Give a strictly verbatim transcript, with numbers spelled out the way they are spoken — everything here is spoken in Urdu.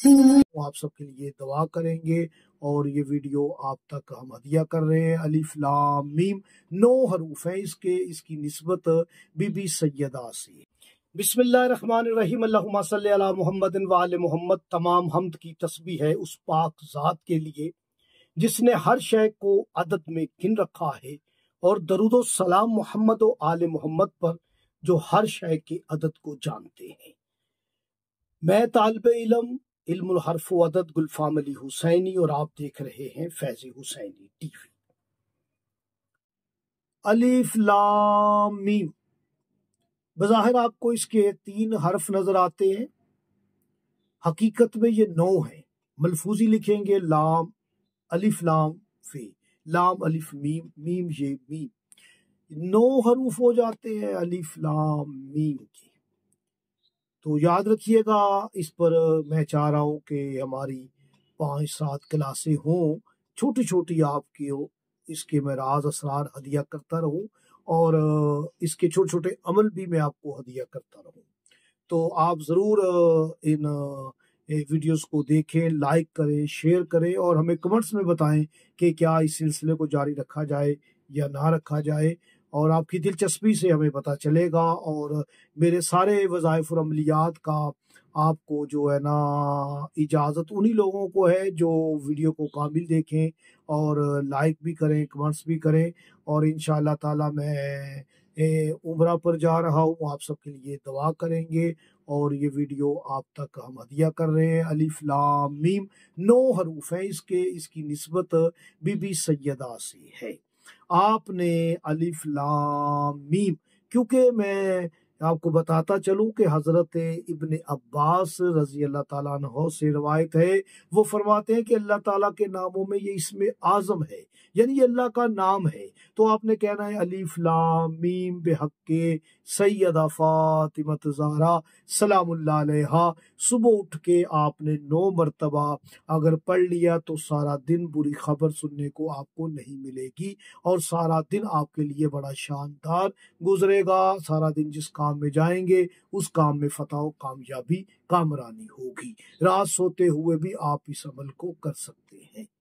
آپ سب کے لیے دعا کریں گے اور یہ ویڈیو آپ تک ہم ہدیہ کر رہے ہیں۔ الف لام میم نو حروف ہیں اس کے، اس کی نسبت بی بی سیدہ سے۔ بسم اللہ الرحمن الرحیم، اللہم صلی علی محمد وآل محمد۔ تمام حمد کی تسبیح ہے اس پاک ذات کے لیے جس نے ہر شے کو عدد میں گن رکھا ہے، اور درود و سلام محمد و آل محمد پر جو ہر شے کے عدد کو جانتے ہیں۔ میں طالب علم علم الحرف و عدد گلفام علی حسینی، اور آپ دیکھ رہے ہیں فیض حسینی ٹی وی۔ الف لام میم، بظاہر آپ کو اس کے تین حرف نظر آتے ہیں، حقیقت میں یہ نو ہیں۔ ملفوظی لکھیں گے لام الف لام فی، لام الف میم، میم یہ میم، نو حروف ہو جاتے ہیں الف لام میم کے۔ تو یاد رکھیے گا، اس پر میں چاہ رہا ہوں کہ ہماری پانچ سات کلاسیں ہوں، چھوٹی چھوٹی آپ کی ہو، اس کے میں راز اسرار ہدیہ کرتا رہوں، اور اس کے چھوٹے چھوٹے عمل بھی میں آپ کو ہدیہ کرتا رہوں۔ تو آپ ضرور ان ویڈیوز کو دیکھیں، لائک کریں، شیئر کریں، اور ہمیں کمنٹس میں بتائیں کہ کیا اس سلسلے کو جاری رکھا جائے یا نہ رکھا جائے، اور آپ کی دلچسپی سے ہمیں پتہ چلے گا۔ اور میرے سارے وظائف اور عملیات کا آپ کو جو ہے نا اجازت انہی لوگوں کو ہے جو ویڈیو کو کامل دیکھیں اور لائک بھی کریں، کمنٹس بھی کریں۔ اور انشاءاللہ تعالی میں عمرہ پر جا رہا ہوں، آپ سب کے لیے دعا کریں گے، اور یہ ویڈیو آپ تک ہم ہدیہ کر رہے ہیں۔ الف لام میم نو حروف ہیں اس کے، اس کی نسبت بی بی سیدہ سے ہے۔ آپ نے الف لام میم، کیونکہ میں آپ کو بتاتا چلوں کہ حضرت ابن عباس رضی اللہ تعالیٰ عنہ سے روایت ہے، وہ فرماتے ہیں کہ اللہ تعالیٰ کے ناموں میں یہ اسم اعظم ہے، یعنی یہ اللہ کا نام ہے۔ تو آپ نے کہنا ہے الف لام میم بحق سیدہ فاطمہ زہرا سلام اللہ علیہا۔ صبح اٹھ کے آپ نے نو مرتبہ اگر پڑھ لیا تو سارا دن بری خبر سننے کو آپ کو نہیں ملے گی، اور سارا دن آپ کے لیے بڑا شاندار گزرے گا۔ سارا دن جس کام میں جائیں گے اس کام میں فتح و کامیابی کامرانی ہوگی۔ رات سوتے ہوئے بھی آپ اس عمل کو کر سکتے ہیں۔